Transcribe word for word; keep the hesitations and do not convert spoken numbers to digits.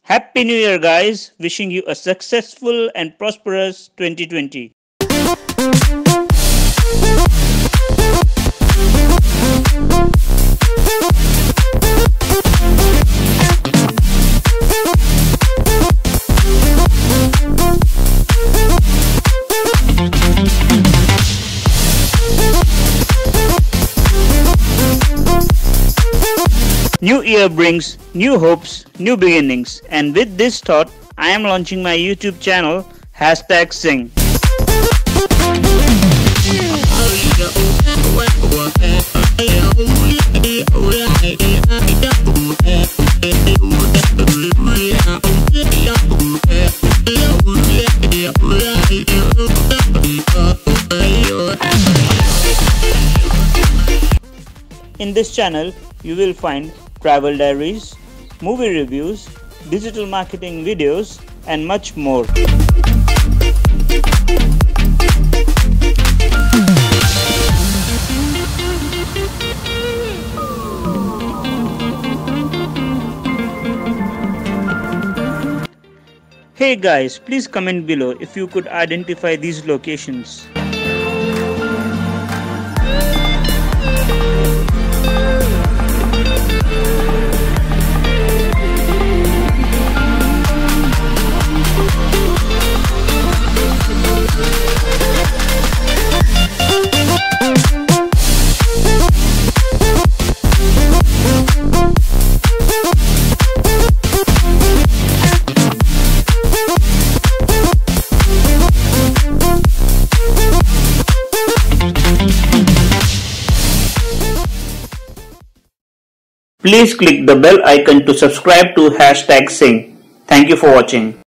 Happy New Year, guys! Wishing you a successful and prosperous twenty twenty. New year brings new hopes, new beginnings, and with this thought, I am launching my YouTube channel, Hashtag Singh. In this channel, you will find travel diaries, movie reviews, digital marketing videos, and much more. Hey guys, please comment below if you could identify these locations. Please click the bell icon to subscribe to Hashtag Singh. Thank you for watching.